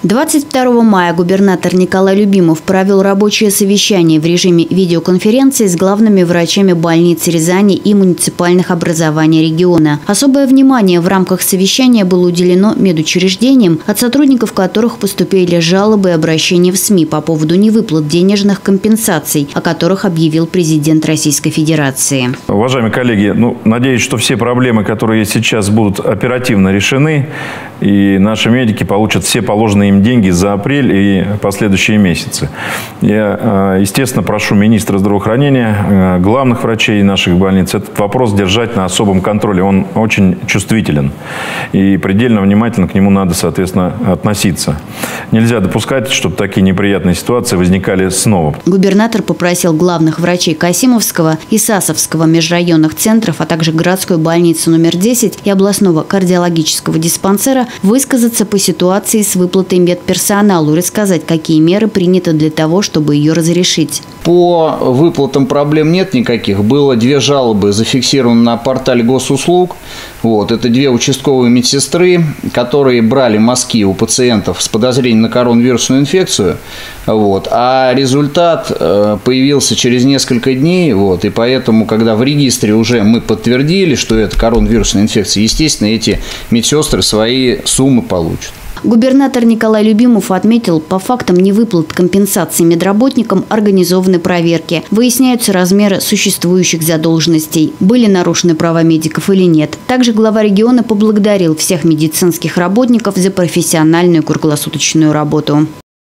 22 мая губернатор Николай Любимов провел рабочее совещание в режиме видеоконференции с главными врачами больниц Рязани и муниципальных образований региона. Особое внимание в рамках совещания было уделено медучреждениям, от сотрудников которых поступили жалобы и обращения в СМИ по поводу невыплат денежных компенсаций, о которых объявил президент Российской Федерации. Уважаемые коллеги, надеюсь, что все проблемы, которые есть сейчас, будут оперативно решены, и наши медики получат все положенные им деньги за апрель и последующие месяцы. Я, естественно, прошу министра здравоохранения, главных врачей наших больниц этот вопрос держать на особом контроле. Он очень чувствителен, и предельно внимательно к нему надо, соответственно, относиться. Нельзя допускать, чтобы такие неприятные ситуации возникали снова. Губернатор попросил главных врачей Касимовского и Сасовского межрайонных центров, а также городской больницы номер 10 и областного кардиологического диспансера высказаться по ситуации с выплатой медперсоналу и рассказать, какие меры приняты для того, чтобы ее разрешить. По выплатам проблем нет никаких. Было 2 жалобы зафиксированы на портале госуслуг. Это 2 участковые медсестры, которые брали мазки у пациентов с подозрением на коронавирусную инфекцию. А результат появился через несколько дней. И поэтому, когда в регистре уже мы подтвердили, что это коронавирусная инфекция, естественно, эти медсестры свои суммы получат. Губернатор Николай Любимов отметил, по фактам невыплат компенсаций медработникам организованы проверки. Выясняются размеры существующих задолженностей, были нарушены права медиков или нет. Также глава региона поблагодарил всех медицинских работников за профессиональную круглосуточную работу.